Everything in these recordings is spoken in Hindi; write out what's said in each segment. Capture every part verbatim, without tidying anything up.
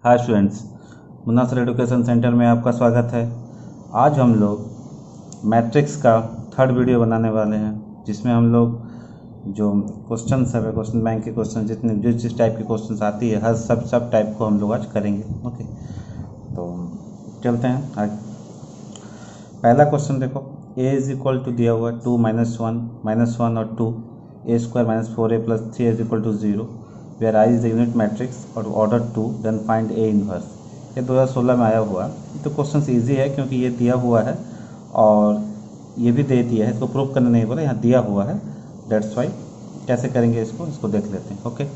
हाय students, Munna sir education centre में आपका स्वागत है। आज हम लोग मैट्रिक्स का थर्ड वीडियो बनाने वाले हैं, जिसमें हम लोग जो क्वेश्चन है क्वेश्चन बैंक के क्वेश्चन जितने जो जिस टाइप के क्वेश्चन आती है हर सब सब टाइप को हम लोग आज करेंगे। ओके, तो चलते हैं आज। पहला क्वेश्चन देखो, ए इज इक्वल टू दिया हुआ two minus one minus one और two A square minus four A plus three is equal to zero where I is the unit matrix और order two then find A inverse. ये दो हज़ार सोलह में आया हुआ तो क्वेश्चन ईजी है क्योंकि ये दिया हुआ है और ये भी दे दिया है, इसको प्रूव करने नहीं बोला, यहाँ दिया हुआ है, दैट्स वाई। कैसे करेंगे इसको इसको देख लेते हैं। ओके,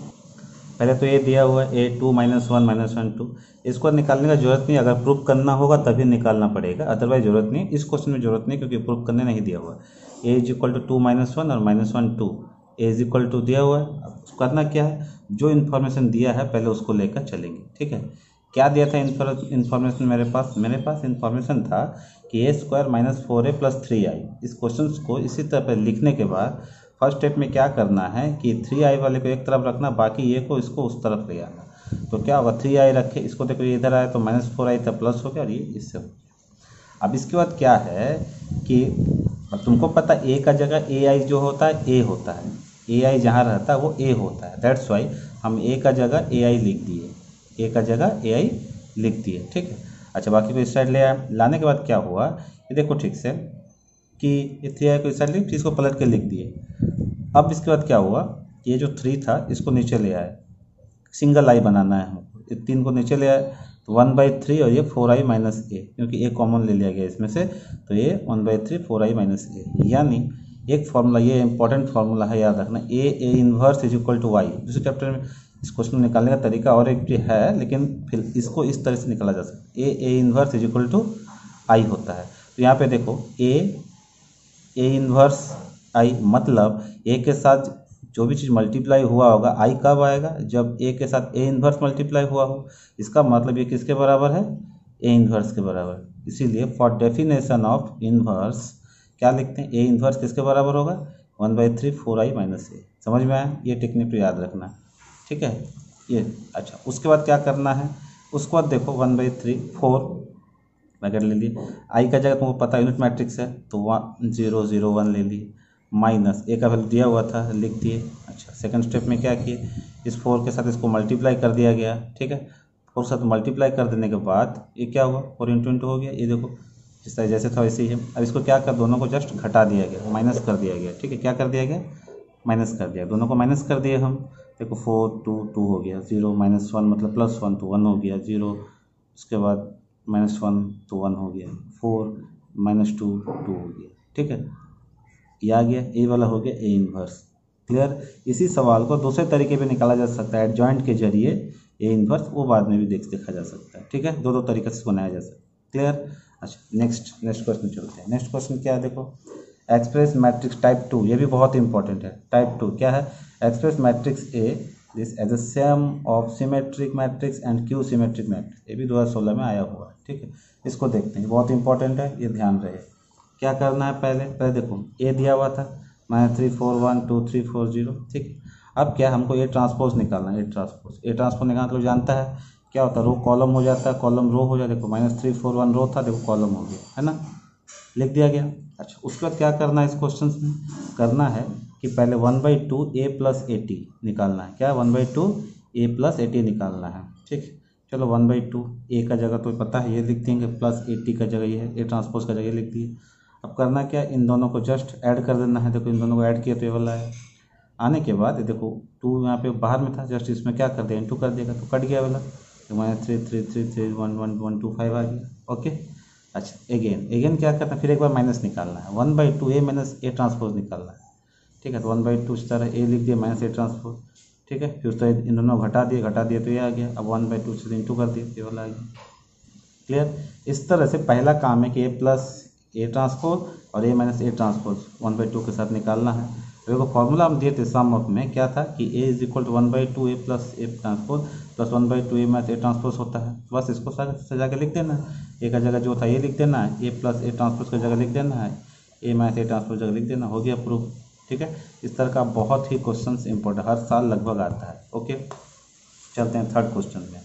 पहले तो ये दिया हुआ है A two minus one minus one two, इसको निकालने का जरूरत नहीं, अगर प्रूफ करना होगा तभी निकालना पड़ेगा, अदरवाइज जरूरत नहीं। इस क्वेश्चन में जरूरत नहीं क्योंकि प्रूफ करने नहीं दिया हुआ। A is equal to two minus one और minus one two, A is equal to दिया हुआ है। अब करना क्या है, जो इन्फॉर्मेशन दिया है पहले उसको लेकर चलेंगे। ठीक है, क्या दिया था इन्फॉर्मेशन मेरे पास मेरे पास इन्फॉर्मेशन था कि A square minus four A plus three I. इस क्वेश्चन को इसी तरह पर लिखने के बाद फर्स्ट स्टेप में क्या करना है कि थ्री आई वाले को एक तरफ रखना, बाकी ए को इसको उस तरफ ले आना। तो क्या होगा, थ्री आई रखे, इसको देखो ये इधर आया तो माइनस फोर आई था प्लस हो गया और ये इससे हो गया। अब इसके बाद क्या है कि अब तुमको पता ए का जगह ए आई जो होता है ए होता है, ए आई जहाँ रहता है वो ए होता है, दैट्स वाई हम ए का जगह ए आई लिख दिए, ए का जगह ए आई लिख दिए। ठीक है, अच्छा बाकी को इस साइड ले आया। लाने के बाद क्या हुआ ये देखो ठीक से कि ये थ्री आई को इस साइड लिख, इसको पलट के लिख दिए। अब इसके बाद क्या हुआ, ये जो थ्री था इसको नीचे ले आए, सिंगल आई बनाना है हमको, ये तीन को नीचे ले आए तो वन बाई थ्री और ये फोर आई माइनस ए, क्योंकि ए कॉमन ले लिया गया इसमें से, तो ये one by three four I minus A. यानी एक फार्मूला, ये इंपॉर्टेंट फार्मूला है, याद रखना, A A inverse is equal to Y. दूसरे चैप्टर में इस क्वेश्चन में निकालने का तरीका और एक भी है, लेकिन फिर इसको इस तरह से निकाला जा सकता है, A A inverse is equal to I होता है। तो यहाँ पे देखो ए ए इनवर्स आई, मतलब ए के साथ जो भी चीज़ मल्टीप्लाई हुआ होगा आई कब आएगा, जब ए के साथ ए इन्वर्स मल्टीप्लाई हुआ हो। इसका मतलब ये किसके बराबर है, ए इन्वर्स के बराबर। इसीलिए फॉर डेफिनेशन ऑफ इन्वर्स क्या लिखते हैं, ए इन्वर्स किसके बराबर होगा, one by three four I minus A. समझ में आया, ये टेक्निक तो याद रखना। ठीक है ये, अच्छा उसके बाद क्या करना है, उसके बाद देखो वन बाई थ्री फोर वगैरह ले लिए, आई का जगह तुमको पता यूनिट मैट्रिक्स है तो वन जीरो जीरो वन ले लिए, माइनस ए का वैल्यू दिया हुआ था लिख दिए। अच्छा सेकंड स्टेप में क्या किए, इस फोर के साथ इसको मल्टीप्लाई कर दिया गया। ठीक है, फोर के साथ मल्टीप्लाई कर देने के बाद ये क्या हुआ, फोर इंटू इंटू हो गया, ये देखो जिस तरह जैसे था वैसे ही है। अब इसको क्या कर, दोनों को जस्ट घटा दिया गया, माइनस कर दिया गया। ठीक है, क्या कर दिया गया, माइनस कर दिया, दोनों को माइनस कर दिए हम। देखो फोर टू टू हो गया, जीरो माइनस वन मतलब प्लस वन तो वन हो गया, जीरो उसके बाद माइनस वन तो वन हो गया, फोर माइनस टू टू हो गया। ठीक है, ये आ गया, ए वाला हो गया ए इन्वर्स। क्लियर, इसी सवाल को दूसरे तरीके पे निकाला जा सकता है, एडजॉइंट के जरिए ए इन्वर्स, वो बाद में भी देख देखा जा सकता है। ठीक है, दो दो तरीके से बनाया जा सकता है। क्लियर, अच्छा नेक्स्ट नेक्स्ट क्वेश्चन चलते हैं। नेक्स्ट क्वेश्चन क्या है, देखो एक्सप्रेस मैट्रिक्स टाइप टू, ये भी बहुत इंपॉर्टेंट है। टाइप टू क्या है, express matrix A this as a sum of symmetric matrix and skew symmetric matrix, ये भी दो हज़ार सोलह में आया हुआ है। ठीक है, इसको देखते हैं, बहुत इंपॉर्टेंट है, ये ध्यान रहे। क्या करना है, पहले पहले देखो ए दिया हुआ था minus three four one two three four zero. ठीक है, अब क्या हमको ए ट्रांसपोज निकालना है, ए ट्रांसपोज ए ट्रांसपोज निकालना तो जानता है क्या होता है, रो कॉलम हो जाता है, कॉलम रो हो जाता है। देखो minus three four one row था, देखो कॉलम हो गया, है ना, लिख दिया गया। अच्छा उसके बाद क्या करना है, इस क्वेश्चन में करना है कि पहले one by two A plus A T निकालना है। क्या, one by two A plus A T निकालना है। ठीक, चलो वन बाई टू ए का जगह तो पता है ये लिख देंगे, प्लस ए टी का जगह ये है, ए ट्रांसपोज का जगह लिख दिए। अब करना क्या, इन दोनों को जस्ट ऐड कर देना है। देखो इन दोनों को ऐड किया तो ये वाला है, आने के बाद देखो टू यहाँ पे बाहर में था, जस्ट इसमें क्या कर दिया, इंटू कर देगा तो कट गया वाला, तो minus three three three three one one one two five आ गया। ओके, अच्छा अगेन अगेन क्या करना है, फिर एक बार माइनस निकालना है, one by two A minus A transpose निकालना है। ठीक है, तो वन बाई टू इस तरह ए लिख दिया माइनस ए ट्रांसपोज। ठीक है, फिर उस तरह इन दोनों घटा दिए घटा दिए तो ये आ गया। अब वन बाई टू से इंटू कर दिए, ये वाला आ गया। क्लियर, इस तरह से पहला काम है कि ए प्लस ए ट्रांसपोज और A minus A transpose one by two के साथ निकालना है। देखो फॉर्मूला हम दिए थे सम ऑफ में, क्या था कि A is equal to one by two A plus A transpose plus one by two A minus A transpose होता है। बस इसको सजा के लिख देना है, ए का जगह जो था ये लिख देना है, ए प्लस ए ट्रांसपोज की जगह लिख देना है, ए माइनस ए ट्रांसपोज जगह लिख देना, हो गया प्रूफ। ठीक है, इस तरह का बहुत ही क्वेश्चन इंपॉर्टेंट हर साल लगभग आता है। ओके, चलते हैं थर्ड क्वेश्चन में।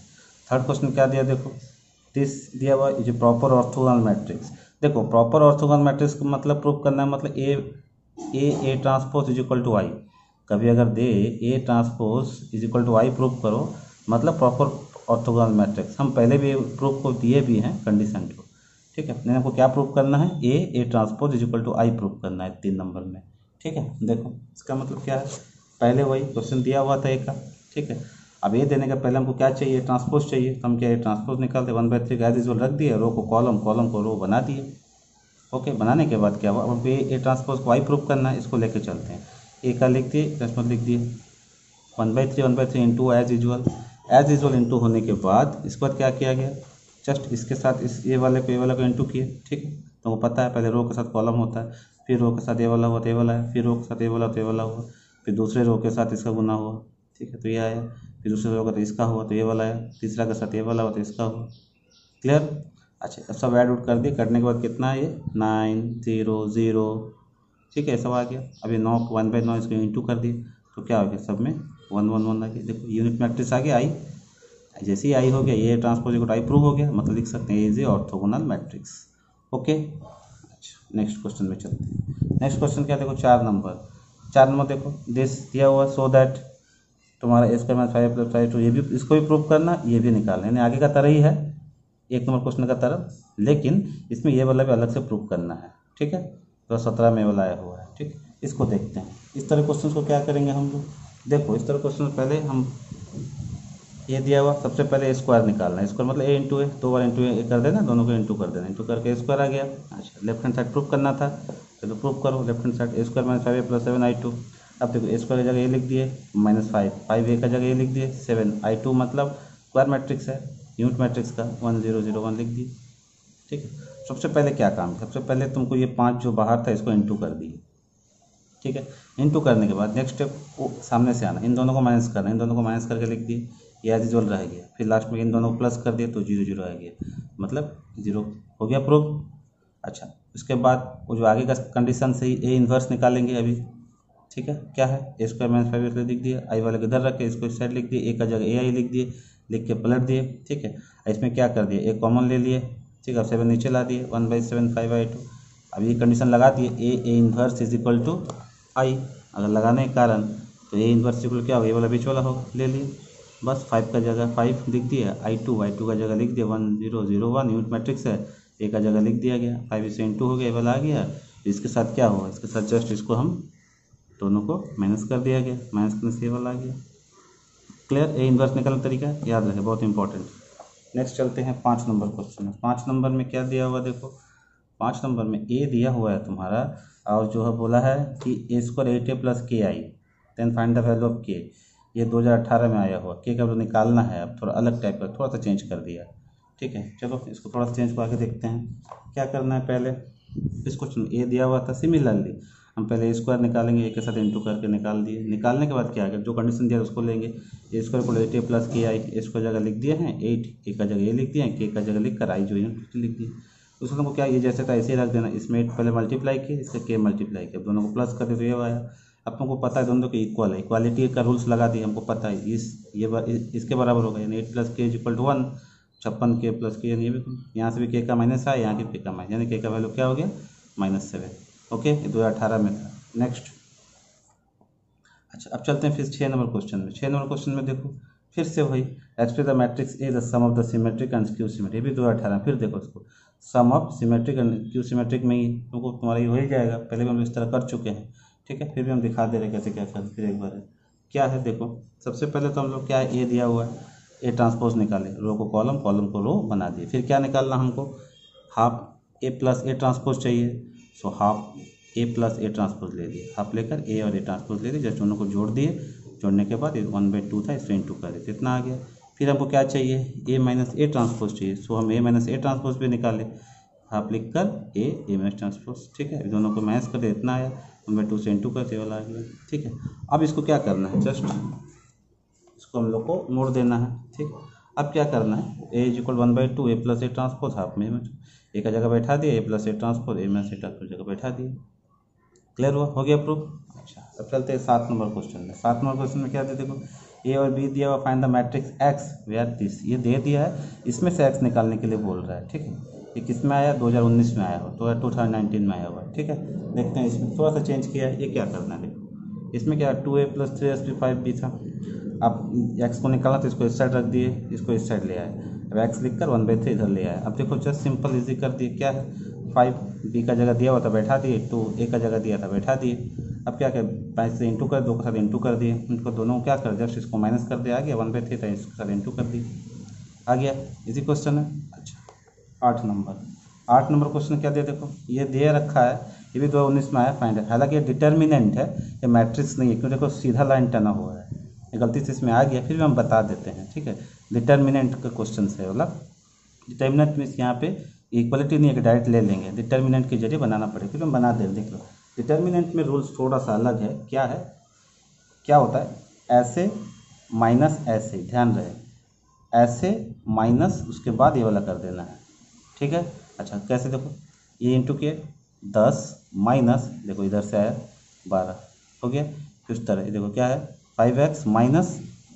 थर्ड क्वेश्चन क्या दिया देखो, दिस दिया हुआ is a proper orthogonal matrix. देखो प्रॉपर ऑर्थोगोनल मैट्रिक्स का मतलब प्रूफ करना है, मतलब A A A transpose is equal to I. कभी अगर दे A transpose is equal to I proof करो, मतलब प्रॉपर ऑर्थोगोनल मैट्रिक्स। हम पहले भी प्रूफ को दिए भी हैं कंडीशन को, ठीक है। नहीं हमको क्या प्रूफ करना है, A A transpose is equal to I proof करना है तीन नंबर में, ठीक है। देखो इसका मतलब क्या है, पहले वही क्वेश्चन दिया हुआ था ए का, ठीक है। अब ये देने का पहले हमको क्या चाहिए, ट्रांसपोज चाहिए, तो हम क्या है ट्रांसपोज निकालते, one by three as usual रख दिए, रो को कॉलम, कॉलम को रो बना दिए। ओके, बनाने के बाद क्या हुआ, अब ए ए ट्रांसपोज को आई प्रूफ करना है, इसको लेके चलते हैं। ए का लिख दिए, प्लस मत लिख दिए, one by three one by three into as usual, as usual into होने के बाद इसके बाद क्या किया गया, जस्ट इसके साथ इस ए वाले को ए वाले को इंटू किए, ठीक है। तो वो पता है पहले रो के साथ कॉलम होता है, फिर रो के साथ ए वाला हुआ तो ए वाला है, फिर रो के साथ ए वाला तो ए वाला हुआ, फिर दूसरे रो के साथ इसका गुना हुआ, ठीक है, तो ये आया, फिर दूसरे रो का तो इसका हुआ तो ये वाला आया, तीसरा के साथ ये वाला हुआ तो इसका हुआ। क्लियर। अच्छा, अब सब ऐड उड कर दिए, करने के बाद कितना है ये नाइन ज़ीरो ज़ीरो, ठीक है, सब आ गया। अभी नौ वन बाई नौ इसको इंटू कर दिए, तो क्या हो गया, सब में वन वन वन आ गया। देखो यूनिट मैट्रिक्स आ गया आई, जैसे ही आई हो गया ये transpose equal to I prove हो गया, मतलब लिख सकते हैं is a orthogonal matrix. Okay, अच्छा नेक्स्ट क्वेश्चन में चलते हैं। नेक्स्ट क्वेश्चन क्या देखो, चार नंबर चार नंबर देखो, दिस दिया हुआ सो दैट तुम्हारा A square minus five plus five two, ये भी इसको भी प्रूव करना, ये भी निकालना, यानी आगे का तरह ही है एक नंबर क्वेश्चन का तरह, लेकिन इसमें ये वाला भी अलग से प्रूव करना है, ठीक है। तो सत्रह में वाला आया हुआ है, ठीक। इसको देखते हैं इस तरह क्वेश्चन को क्या करेंगे हम लोग। देखो इस तरह क्वेश्चन पहले हम ये दिया हुआ, सबसे पहले स्क्वायर निकालना है, स्क्वायर मतलब ए इंटू ए, दो बार इंटू ए कर देना, दोनों को इंटू कर देना, इंटू करके स्क्वायर आ गया। अच्छा, लेफ्ट हैंड साइड प्रूफ करना था, चलो प्रूफ करो, left hand side A square minus five A plus seven I two. अब देखो ए स्क्वायर की जगह ए लिख दिए माइनस फाइव, फाइव ए का जगह ए लिख दिए सेवन, आई टू मतलब स्क्वायर मैट्रिक्स है, यूनिट मैट्रिक्स का वन जीरो जीरो वन लिख दिए, ठीक है। सबसे पहले क्या काम, सबसे पहले तुमको ये पाँच जो बाहर था इसको इंटू कर दिए, ठीक है। इंटू करने के बाद नेक्स्ट स्टेप वो सामने से आना, इन दोनों को माइनस करना, इन दोनों को माइनस करके लिख दिए, ये एज यूजुअल रह गया, फिर लास्ट में इन दोनों को प्लस कर दिए तो जीरो जीरो आ गया, मतलब जीरो हो गया प्रूफ। अच्छा, उसके बाद वो जो आगे का कंडीशन से ही ए इन्वर्स निकालेंगे अभी, ठीक है। क्या है, ए स्क्वायर माइनस फाइव इसलिए लिख दिया, आई वाले को इधर रखे, इसको इस साइड लिख दिए, ए का जगह ए आई लिख दिए, लिख के पलट दिए, ठीक है। इसमें क्या कर दिए, ए कॉमन ले लिए, ठीक है, अब सेवन नीचे ला दिए, one by seven five I two. अब ये कंडीशन लगा दिए, A A inverse is equal to I, अगर लगाने के कारण तो ए इन्वर्स इक्वल क्या होगा, ये वाला बीच वाला होगा, ले लिए, बस फाइव का जगह फाइव लिख दिया, आई टू आई टू का जगह लिख दिया one zero zero one, unit matrix है, ए का जगह लिख दिया गया, फाइव इससे इंटू हो गया, ये वाला आ गया। इसके साथ क्या हुआ, इसके साथ जस्ट इसको हम दोनों को माइनस कर दिया गया, माइनस करने से ये वाला आ गया। क्लियर, ए इन्वर्स निकलने तरीका याद रखे, बहुत इंपॉर्टेंट। नेक्स्ट चलते हैं पाँच नंबर क्वेश्चन में। पाँच नंबर में क्या दिया हुआ देखो, पाँच नंबर में ए दिया हुआ है तुम्हारा, और जो है बोला है कि A square eight A plus K I, then find the value of K. ये दो हज़ार अठारह में आया हुआ, के का वैल्यू निकालना है, अब थोड़ा अलग टाइप का, थोड़ा सा चेंज कर दिया, ठीक है। चलो इसको थोड़ा सा चेंज को आगे देखते हैं क्या करना है। पहले इस क्वेश्चन ए दिया हुआ था, सिमिलरली हम पहले ए स्क्वायर निकालेंगे, ए के साथ इंटू करके निकाल दिए, निकालने के बाद क्या आएगा, जो कंडीशन दिया उसको लेंगे, ए स्क्वायर को eight A plus K I, A square जगह लिख दिए हैं एट, ए का जगह ए लिख दिए हैं, के का जगह लिख कर आई जो यूनिट लिख दिए। उसको तुमको क्या, ये जैसे था ऐसे ही रख देना, इसमें एट पहले मल्टीप्लाई किए, इसका के मल्टीप्लाई किया, दोनों को प्लस कर दिए तो ये आया। अब तुमको पता है दोनों के इक्वल है, इक्वालिटी का रूल्स लगा दिए, हमको पता है इस ये बार इसके बराबर होगा, यानी eight plus K is equal to one, छप्पन के प्लस के, यानी ये भी यहाँ से भी के का माइनस आया, यहाँ के के का माइनस, यानी के का वैल्यू क्या हो गया माइनस सेवन। ओके, ये दो हज़ार अठारह में था। नेक्स्ट, अच्छा अब चलते हैं फिर छः नंबर क्वेश्चन में। छः नंबर क्वेश्चन में देखो फिर से वही, express the matrix A the sum of the symmetric and skew symmetric, ये भी दो हज़ार अठारह। फिर देखो इसको, sum of symmetric and skew symmetric में ही तुमको तुम्हारा ये हो ही जाएगा, पहले भी हम इस तरह कर चुके हैं, ठीक है। फिर भी हम दिखा दे रहे कैसे क्या कर, फिर एक बार है क्या है देखो। सबसे पहले तो हम लोग क्या है, ए दिया हुआ है, ए ट्रांसपोज निकाले, रो को कॉलम, कॉलम को रो बना दिए। फिर क्या निकालना हमको, half A plus A transpose चाहिए, so half A plus A transpose ले दिए, हाफ लेकर ए और ए ट्रांसपोज ले दिए, जस्ट दोनों को जोड़ दिए, जोड़ने के बाद वन बाई टू था इसको इंटू कर दिए, इतना आ गया। फिर हमको क्या चाहिए, ए माइनस ए ट्रांसपोज चाहिए, सो हम ए माइनस ए ट्रांसपोज भी निकाले, हाफ लिख कर ए ए माइनस ट्रांसपोज, ठीक है। दोनों को माइनस कर दिए, इतना आया, वन बाई टू से इंटू करते वाला आ गया, ठीक है। अब इसको क्या करना है, जस्ट इसको हम लोग को मोड़ देना है, ठीक। अब क्या करना है, A is equal one by two A plus A transpose, half में ए का जगह बैठा दिए, A plus A transpose, A minus A transpose जगह बैठा दिए। क्लियर हुआ, हो गया प्रूफ। अच्छा अब चलते हैं सात नंबर क्वेश्चन में। सात नंबर क्वेश्चन में क्या दे देखो, ए और बी दिया हुआ, find the matrix X where this, ये दे दिया है, इसमें से एक्स निकालने के लिए बोल रहा है। ठीक है, ये किस में आया, दो हज़ार उन्नीस में आया हो, तो टू थाउजेंड नाइनटीन में आया हुआ है। ठीक है, देखते हैं इसमें थोड़ा सा चेंज किया है, ये क्या करना है देखो, इसमें क्या two A plus three S P five B था, अब एक्स को निकाला तो इसको इस साइड रख दिए, इसको इस साइड ले आए, अब एक्स लिख कर वन बाई थ्री इधर ले आए। अब देखो जस्ट सिंपल इजी कर दिए, क्या है फाइव बी का जगह दिया हुआ था बैठा दिए, टू ए का जगह दिया था बैठा दिए। अब क्या क्या पाँच से इंटू कर, दो के साथ इंटू कर दिए, इनको दोनों क्या कर जस्ट इसको माइनस कर दिया, आ गया वन बाई थ्री था, इसके साथ इंटू कर दिए, आ गया, इजी क्वेश्चन है। अच्छा आठ नंबर, आठ नंबर क्वेश्चन क्या दिया देखो, ये दे रखा है, ये भी दो हज़ार उन्नीस में आया, फाइंड है, हालांकि ये डिटर्मिनेंट है, ये मैट्रिक्स नहीं है, क्यों देखो सीधा लाइन टना हुआ है, ये गलती से इसमें आ गया, फिर भी हम बता देते हैं। ठीक है, डिटर्मिनेंट का क्वेश्चन है वाला, डिटर्मिनेंट मीन्स यहाँ पे इक्वलिटी नहीं है कि डायरेक्ट ले लेंगे, डिटर्मिनेंट के जरिए बनाना पड़ेगा, फिर हम बना दें। देख लो डिटर्मिनेंट में रूल्स थोड़ा सा अलग है, क्या है, क्या होता है, ऐसे माइनस ऐसे, ध्यान रहे, ऐसे माइनस उसके बाद ये वाला कर देना है। ठीक है, अच्छा कैसे देखो, ये इंटू किए दस माइनस, देखो इधर से आया बारह, हो गया, फिर उस तरह ये देखो क्या है five X minus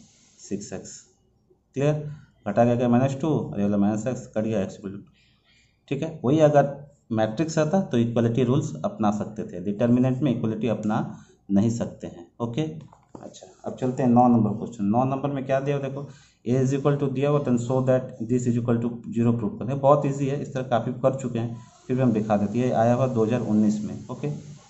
six X, clear, घटा गया क्या माइनस टू, और ये वाला माइनस एक्स कट गया एक्स इक्वल टू। ठीक है, वही अगर मैट्रिक्स आता तो इक्वलिटी रूल्स अपना सकते थे, डिटर्मिनेंट में इक्वलिटी अपना नहीं सकते हैं। ओके, अच्छा अब चलते हैं नौ नंबर क्वेश्चन। नौ नंबर में क्या दिया हो देखो, ए इज इक्वल टू दिया हुआ, then so that this is equal to zero prove करते हैं, बहुत ईजी है, इस तरह काफ़ी कर चुके हैं, फिर भी हम दिखा देते हैं, आया हुआ दो हज़ार उन्नीस में। ओके,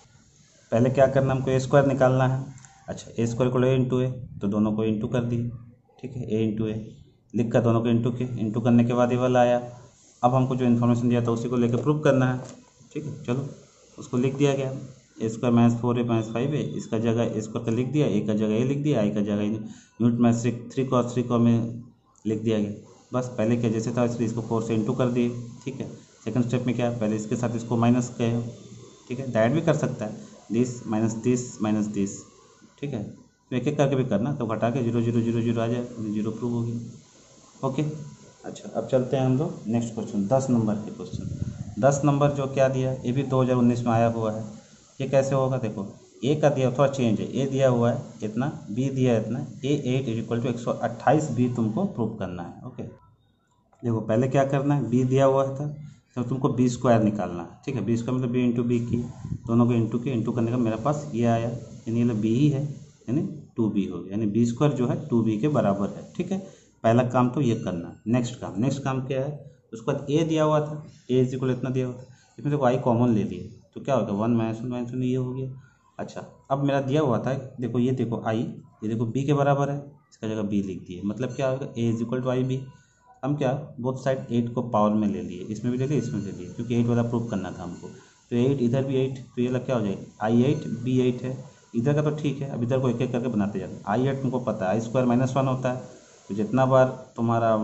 पहले क्या करना, हमको ए स्क्वायर निकालना है। अच्छा ए स्क्वायर को ए इंटू ए, तो दोनों को इंटू कर दिए। ठीक है, ए इंटू ए लिख कर दोनों को इंटू के, इंटू करने के बाद ये वाला आया। अब हमको जो इन्फॉर्मेशन दिया था उसी को लेकर प्रूव करना है। ठीक है, चलो उसको लिख दिया गया, A square minus four A minus five A, इसका जगह ए स्क्वायर का लिख दिया, ए का जगह ए लिख दिया, आई का जगह यूनिट में थ्री कॉस थ्री कॉ में लिख दिया गया। बस पहले क्या जैसे था इसलिए इसको फोर से इंटू कर दिए। ठीक है, सेकंड स्टेप में क्या है, पहले इसके साथ इसको माइनस किया। ठीक है, डायरेक्ट भी कर सकता है, this minus this minus this. ठीक है, तो एक एक करके भी करना, तो घटा के जीरो जीरो जीरो जीरो आ जाए, जीरो प्रूव होगी। ओके, अच्छा अब चलते हैं हम लोग नेक्स्ट क्वेश्चन, दस नंबर के क्वेश्चन। दस नंबर जो क्या दिया, ये भी दो हज़ार उन्नीस में आया हुआ है। ये कैसे होगा देखो, ए का दिया थोड़ा चेंज है, ए दिया हुआ है इतना, बी दिया है इतना, A eight is equal to एक सौ अट्ठाईस बी तुमको प्रूव करना है। ओके, देखो पहले क्या करना है, बी दिया हुआ था तो तुमको बी स्क्वायर निकालना है। ठीक है, बी स्क्वायर मतलब बी इंटू बी की, दोनों को इंटू के, इंटू करने का मेरे पास ये आया, यानी ये बी ही है, यानी टू बी हो गया, यानी बी स्क्वायर जो है टू बी के बराबर है। ठीक है, पहला काम तो ये करना। नेक्स्ट काम, नेक्स्ट काम क्या है, उसके बाद ए दिया हुआ था, ए इज इक्वल इतना दिया हुआ था, इसमें देखो आई कॉमन ले लिए, तो क्या होगा one minus one minus one, ये हो गया। अच्छा अब मेरा दिया हुआ था, देखो ये देखो आई, ये देखो बी के बराबर है, इसका जगह बी लिख दिए, मतलब क्या होगा A is equal to I B. हम क्या बोथ साइड एट को पावर में ले लिए, इसमें भी ले लिए इसमें ले लिए, क्योंकि एट वाला प्रूफ करना था हमको, तो एट इधर भी एट, तो ये लग क्या हो जाएगा आई एट बी एट है, इधर का तो ठीक है, अब इधर को एक एक करके बनाते जाते हैं। आई एट तुमको पता है आई स्क्वायर माइनस वन होता है, तो जितना बार तुम्हारा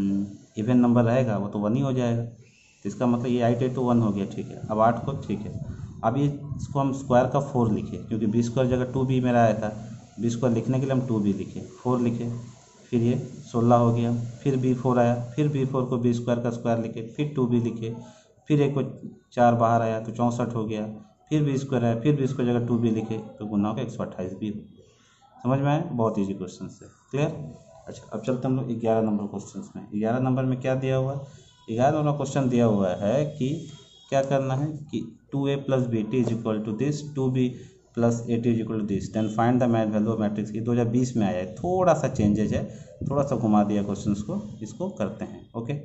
इवन नंबर रहेगा वो तो वन ही हो जाएगा, तो इसका मतलब ये आई एट टू वन हो गया। ठीक है, अब आठ को ठीक है, अब ये इसको हम स्क्वायर का फोर लिखे, क्योंकि बी स्क्वायर जगह टू बी मेरा आया था, बी स्क्वायर लिखने के लिए हम टू बी लिखे, फोर लिखे, फिर ये सोलह हो गया, फिर बी फोर आया, फिर बी फोर को बी स्क्वायर का स्क्वायर लिखे, फिर टू बी लिखे, फिर एक को चार बाहर आया तो चौंसठ हो गया, फिर बी स्क्वायर आया, फिर बी स्क्वायर जगह टू बी लिखे, तो गुना हो गया एक सौ अट्ठाईस बी। समझ में आया, बहुत ईजी क्वेश्चन है, क्लियर। अच्छा अब चलते हम लोग ग्यारह नंबर क्वेश्चन में। ग्यारह नंबर में क्या दिया हुआ है, ग्यारह नंबर क्वेश्चन दिया हुआ है कि क्या करना है कि two A plus B T is equal to this, two B plus A T is equal to this, then find the math value of matrix. ये दो हज़ार बीस में आया है, थोड़ा सा चेंजेज है, थोड़ा सा घुमा दिया क्वेश्चन को, इसको करते हैं। ओके,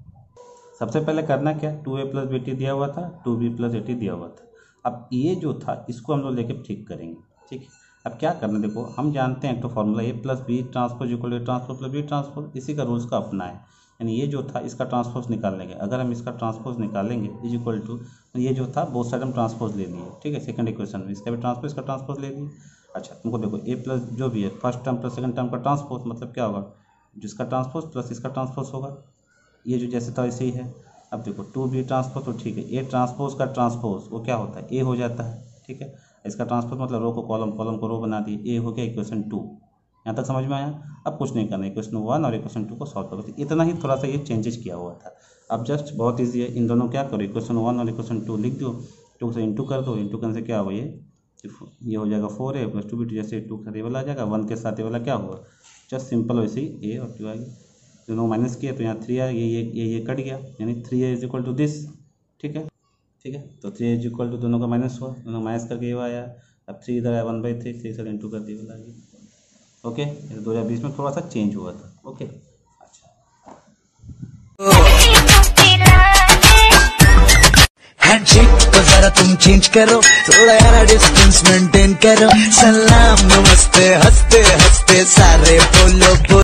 सबसे पहले करना क्या, two A plus B T दिया हुआ था, two B plus A T दिया हुआ था, अब ये जो था इसको हम लोग लेके ठीक करेंगे। ठीक है, अब क्या करना, देखो हम जानते हैं एक तो formula A plus B transpose equal A transpose plus B transpose, इसी का रूल्स का अपना है, यानी ये जो था इसका ट्रांसपोज निकाल लेंगे, अगर हम इसका ट्रांसपोज निकालेंगे इज इक्वल टू, ये जो था बोथ साइड हम ट्रांसपोज ले लिए। ठीक है, सेकंड इक्वेशन में इसका भी ट्रांसपोज, इसका ट्रांसपोज ले लिए। अच्छा तुमको देखो ए प्लस जो भी है first term plus second term का ट्रांसपोज, मतलब क्या होगा, जिसका ट्रांसपोज प्लस इसका ट्रांसपोज होगा, ये जो जैसे था वैसे ही है। अब देखो टू बी ट्रांसपोज, तो ठीक है ए ट्रांसपोज का ट्रांसपोज वो क्या होता है ए हो जाता है। ठीक है, इसका ट्रांसपोज मतलब रो को कॉलम, कॉलम को रो बना दिए, ए हो गया इक्वेशन टू। यहाँ तक समझ में आया। अब कुछ नहीं करना, इक्वेशन वन और इक्वेशन टू को सॉल्व करो, इतना ही थोड़ा सा ये चेंजेस किया हुआ था। अब जस्ट बहुत ईजी है, इन दोनों क्या करो, इक्वेशन वन और इक्वेशन टू लिख दो, टू से इंटू कर दो, इंटू करने से क्या होगा, ये ये हो जाएगा four A plus two B two, जैसे टू का ये वाला आ जाएगा, वन के साथ ये वाला क्या होगा जस्ट सिंपल वैसे ही ए और टू आ गया, दोनों माइनस किया तो यहाँ थ्री आ गया, ये ये ये कट गया, यानी three A is equal to this. ठीक है ठीक है, तो थ्री इज इक्वल टू दोनों का माइनस हुआ, दोनों माइनस करके ये आया, अब थ्री इधर आया one by three, three sir into कर दिया आ गया। ओके, दो हज़ार बीस में थोड़ा सा चेंज हुआ था। ओके अच्छा, हैंडशेक को जरा तुम चेंज करो, थोड़ा यार डिस्टेंस मेंटेन करो, सलाम नमस्ते हंसते हंसते सारे बोलो।